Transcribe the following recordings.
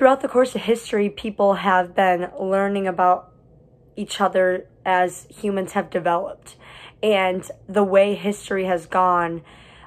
throughout the course of history, people have been learning about each other as humans have developed. And the way history has gone,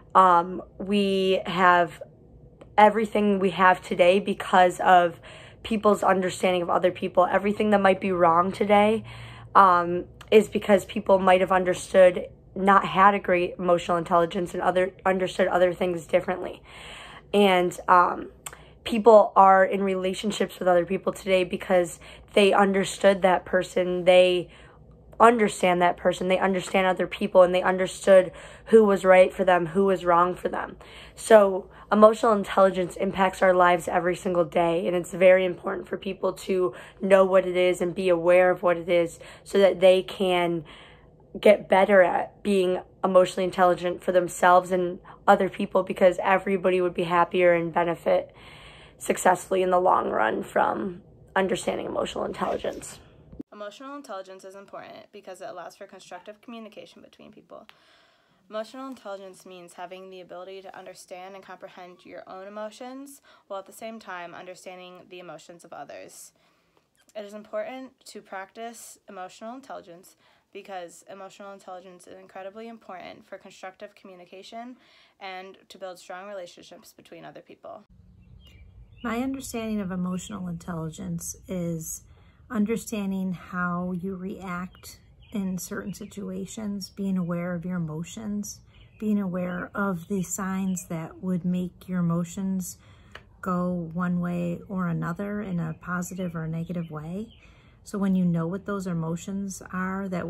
we have everything we have today because of people's understanding of other people. Everything that might be wrong today is because people might have not had a great emotional intelligence and understood other things differently. And people are in relationships with other people today because they understood that person, they understand that person, they understand other people, and they understood who was right for them, who was wrong for them. So emotional intelligence impacts our lives every single day, and it's very important for people to know what it is and be aware of what it is so that they can get better at being emotionally intelligent for themselves and other people, because everybody would be happier and benefit successfully in the long run from understanding emotional intelligence. Emotional intelligence is important because it allows for constructive communication between people. Emotional intelligence means having the ability to understand and comprehend your own emotions while at the same time understanding the emotions of others. It is important to practice emotional intelligence because emotional intelligence is incredibly important for constructive communication and to build strong relationships between other people. My understanding of emotional intelligence is understanding how you react in certain situations, being aware of your emotions, being aware of the signs that would make your emotions go one way or another in a positive or a negative way. So when you know what those emotions are, that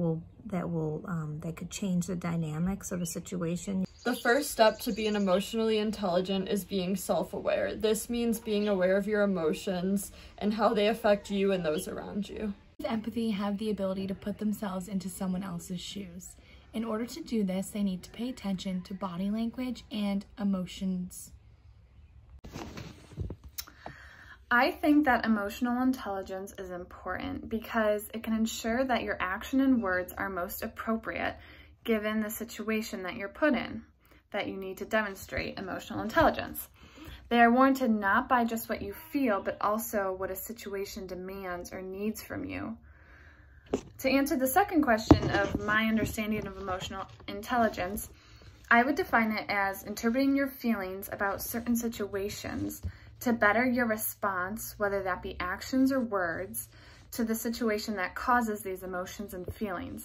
could change the dynamics of a situation. The first step to being emotionally intelligent is being self-aware. This means being aware of your emotions and how they affect you and those around you. With empathy, have the ability to put themselves into someone else's shoes. In order to do this, they need to pay attention to body language and emotions. I think that emotional intelligence is important because it can ensure that your action and words are most appropriate given the situation that you're put in, that you need to demonstrate emotional intelligence. They are warranted not by just what you feel, but also what a situation demands or needs from you. To answer the second question of my understanding of emotional intelligence, I would define it as interpreting your feelings about certain situations to better your response, whether that be actions or words, to the situation that causes these emotions and feelings.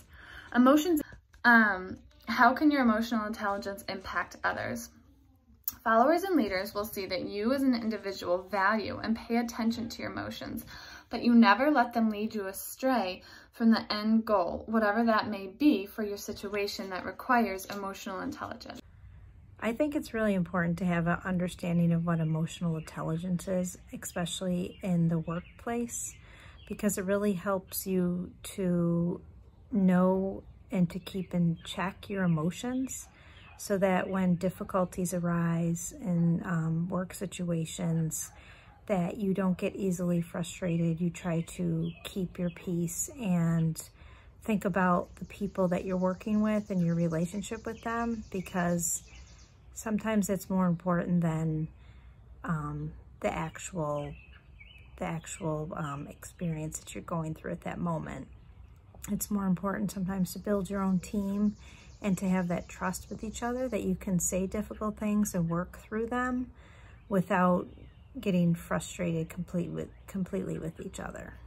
How can your emotional intelligence impact others? Followers and leaders will see that you as an individual value and pay attention to your emotions, but you never let them lead you astray from the end goal, whatever that may be for your situation that requires emotional intelligence. I think it's really important to have an understanding of what emotional intelligence is, especially in the workplace, because it really helps you to know and to keep in check your emotions so that when difficulties arise in work situations, that you don't get easily frustrated. You try to keep your peace and think about the people that you're working with and your relationship with them, because sometimes it's more important than the actual experience that you're going through at that moment. It's more important sometimes to build your own team and to have that trust with each other, that you can say difficult things and work through them without getting frustrated completely with each other.